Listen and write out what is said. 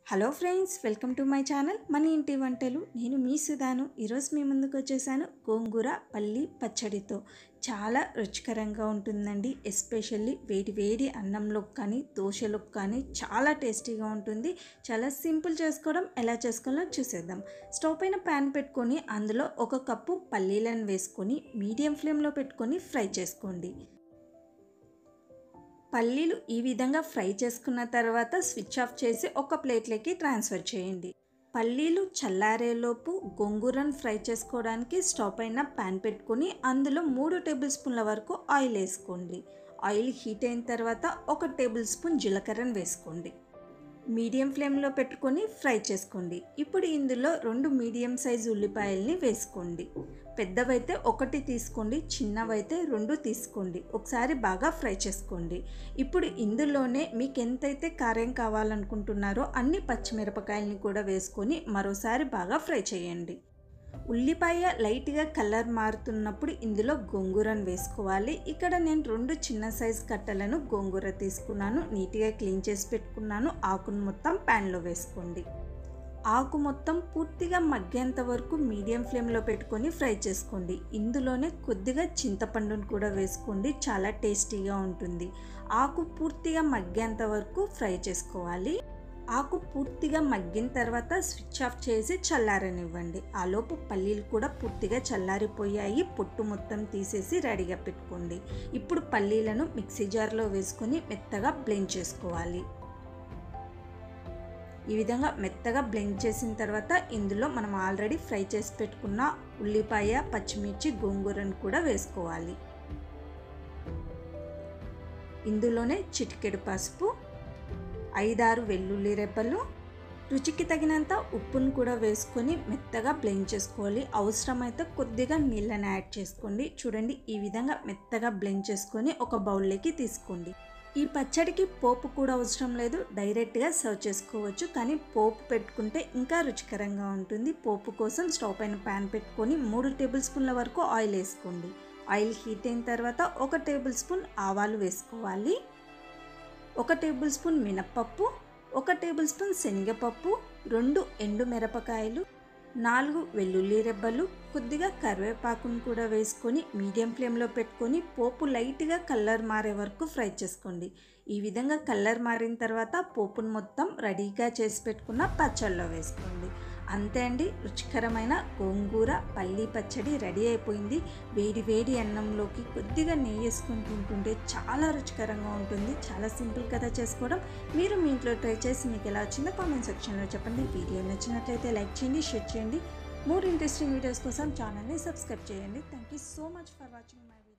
Hello friends, welcome to my channel మన ఇంటి వంటలు. నేను మీ సుధాను. ఈరోజు మీ ముందుకు వచ్చేసాను గోంగూర పల్లి పచ్చడితో. చాలా రుచికరంగా ఉంటుందండి. ఎస్పెషల్లీ వేడి వేడి అన్నంలోకి కానీ దోశలోకి కానీ చాలా టేస్టీగా ఉంటుంది. చాలా సింపుల్ చేసుకోవడం. ఎలా చేసుకోవాలో చూసేద్దాం. స్టవ్ పైన ప్యాన్ పెట్టుకొని అందులో 1 కప్పు పల్లీలను వేసుకొని మీడియం ఫ్లేమ్లో పెట్టుకొని ఫ్రై చేసుకోండి. పల్లీలు ఈ విధంగా ఫ్రై చేసుకున్న తర్వాత స్విచ్ ఆఫ్ చేసి ఒక ప్లేట్లోకి ట్రాన్స్ఫర్ చేయండి. పల్లీలు చల్లారేలోపు గోంగూరను ఫ్రై చేసుకోవడానికి స్టవ్ పైన ప్యాన్ పెట్టుకొని అందులో 3 టేబుల్ స్పూన్ల వరకు ఆయిల్ వేసుకోండి. ఆయిల్ హీట్ అయిన తర్వాత 1 టేబుల్ స్పూన్ జీలకర్రను వేసుకోండి. మీడియం ఫ్లేమ్లో పెట్టుకొని ఫ్రై చేసుకోండి. ఇప్పుడు ఇందులో 2 మీడియం సైజు ఉల్లిపాయల్ని వేసుకోండి. పెద్దవైతే 1 తీసుకోండి, చిన్నవైతే 2 తీసుకోండి. ఒకసారి బాగా ఫ్రై చేసుకోండి. ఇప్పుడు ఇందులోనే మీకు ఎంతైతే కారం కావాలనుకుంటున్నారో అన్ని పచ్చిమిరపకాయలని కూడా వేసుకొని మరోసారి బాగా ఫ్రై చేయండి. ఉల్లిపాయ లైట్గా కలర్ మారుతున్నప్పుడు ఇందులో గోంగూరను వేసుకోవాలి. ఇక్కడ నేను 2 చిన్న సైజు కట్టలను గోంగూర తీసుకున్నాను. నీట్గా క్లీన్ చేసి పెట్టుకున్నాను. ఆకును మొత్తం ప్యాన్లో వేసుకోండి. ఆకు మొత్తం పూర్తిగా మగ్గేంత వరకు మీడియం ఫ్లేమ్లో పెట్టుకొని ఫ్రై చేసుకోండి. ఇందులోనే కొద్దిగా చింతపండును కూడా వేసుకోండి. చాలా టేస్టీగా ఉంటుంది. ఆకు పూర్తిగా మగ్గేంత వరకు ఫ్రై చేసుకోవాలి. ఆకు పూర్తిగా మగ్గిన తర్వాత స్విచ్ ఆఫ్ చేసి చల్లారనివ్వండి. ఆలోపు పల్లీలు కూడా పూర్తిగా చల్లారిపోయాయి. పొట్టు మొత్తం తీసేసి రెడీగా పెట్టుకోండి. ఇప్పుడు పల్లీలను మిక్సీ జార్లో వేసుకొని మెత్తగా బ్లెండ్ చేసుకోవాలి. ఈ విధంగా మెత్తగా బ్లెండ్ చేసిన తర్వాత ఇందులో మనం ఆల్రెడీ ఫ్రై చేసి పెట్టుకున్న ఉల్లిపాయ, పచ్చిమిర్చి, గోంగూరను కూడా వేసుకోవాలి. ఇందులోనే చిటికెడు పసుపు, 5-6 వెల్లుల్లి రెబ్బలు, రుచికి తగినంత ఉప్పును కూడా వేసుకొని మెత్తగా బ్లెండ్ చేసుకోవాలి. అవసరమైతే కొద్దిగా నీళ్ళని యాడ్ చేసుకోండి. చూడండి, ఈ విధంగా మెత్తగా బ్లెండ్ చేసుకొని ఒక బౌల్లోకి తీసుకోండి. ఈ పచ్చడికి పోపు కూడా అవసరం లేదు, డైరెక్ట్గా సర్వ్ చేసుకోవచ్చు. కానీ పోపు పెట్టుకుంటే ఇంకా రుచికరంగా ఉంటుంది. పోపు కోసం స్టవ్ పైన ప్యాన్ పెట్టుకొని 3 టేబుల్ స్పూన్ల వరకు ఆయిల్ వేసుకోండి. ఆయిల్ హీట్ అయిన తర్వాత 1 టేబుల్ స్పూన్ ఆవాలు వేసుకోవాలి. 1 టేబుల్ స్పూన్ మినప్పప్పు, 1 టేబుల్ స్పూన్ శనగపప్పు, 2 ఎండు మిరపకాయలు, 4 వెల్లుల్లి రెబ్బలు, కొద్దిగా కరివేపాకును కూడా వేసుకొని మీడియం ఫ్లేమ్లో పెట్టుకొని పోపు లైట్గా కలర్ మారే వరకు ఫ్రై చేసుకోండి. ఈ విధంగా కలర్ మారిన తర్వాత పోపును మొత్తం రెడీగా చేసి పెట్టుకున్న పచ్చళ్ళలో వేసుకోండి. అంతే అండి, రుచికరమైన గోంగూర పల్లి పచ్చడి రెడీ అయిపోయింది. వేడి వేడి అన్నంలోకి కొద్దిగా నెయ్యి వేసుకొని తింటుంటే చాలా రుచికరంగా ఉంటుంది. చాలా సింపుల్ కదా చేసుకోవడం. మీరు మీ ఇంట్లో ట్రై చేసి మీకు ఎలా వచ్చిందో కామెంట్ సెక్షన్లో చెప్పండి. వీడియో నచ్చినట్లయితే లైక్ చేయండి, షేర్ చేయండి. మోర్ ఇంట్రెస్టింగ్ వీడియోస్ కోసం ఛానల్ని సబ్స్క్రైబ్ చేయండి. Thank you so much for watching my video.